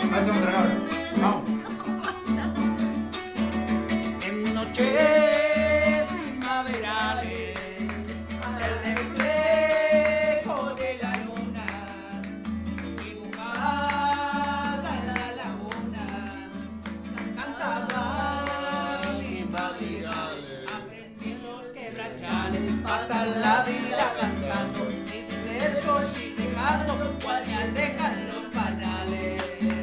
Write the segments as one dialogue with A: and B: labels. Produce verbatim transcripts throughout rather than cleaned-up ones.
A: En noches primaverales, el reflejo de la luna dibujada en la laguna cantaba mi madrigal. Aprendí en los quebrachales, pasan la vida cantando mis versos y dejando cual me alejan los panales.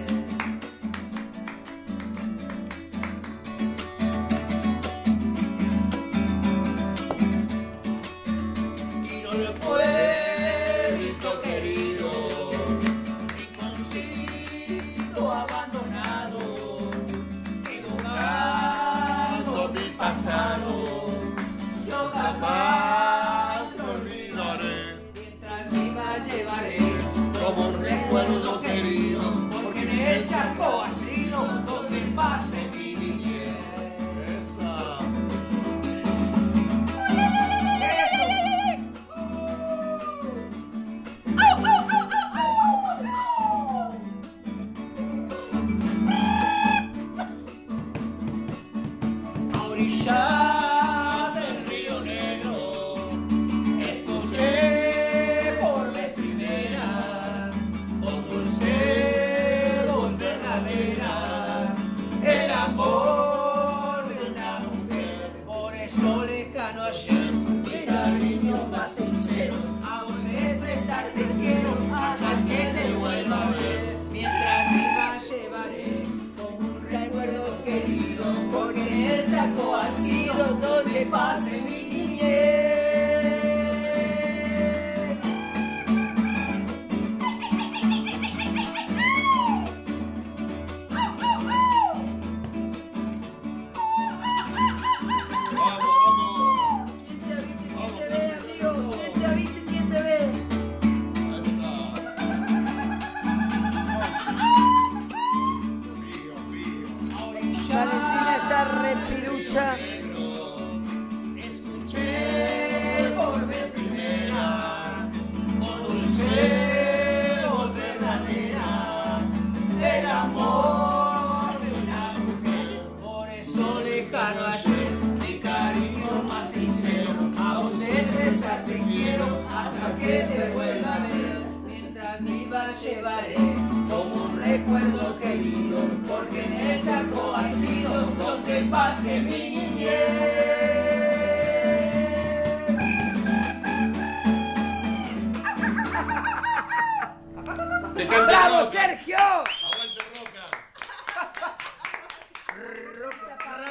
A: El pueblito querido, rinconcito abandonado, evocando mi pasado, yo jamás lo olvidaré. Mientras viva llevaré como un recuerdo querido, porque en el charco ha sido donde pasé mi niñez. Esa. Orilla del Río Negro, escuché por vez primera, con dulce voz verdadera, el amor de una mujer. Por eso lejano ayer, mi cariño más sincero, a vos expresarte quiero, hasta que te vuelva a ver. Mientras viva llevaré como un recuerdo querido, porque en el Chaco ha sido donde pase mi niñez.
B: ¿Quién te avise? ¿Quién te ve, amigo? ¿Quién te avise? ¿Quién te ve? Valentina está repirucha.
A: Escuché por vez primera, con dulce voz verdadera, el amor de una mujer. Por eso lejano ayer, mi cariño más sincero, a vos expresarte quiero, hasta que te vuelva a ver. Mientras viva llevaré como un recuerdo querido, porque en el Chaco ha sido donde pase mi niñez.
B: ¡Bravo, Sergio!
C: Aguante Roca.
B: Roca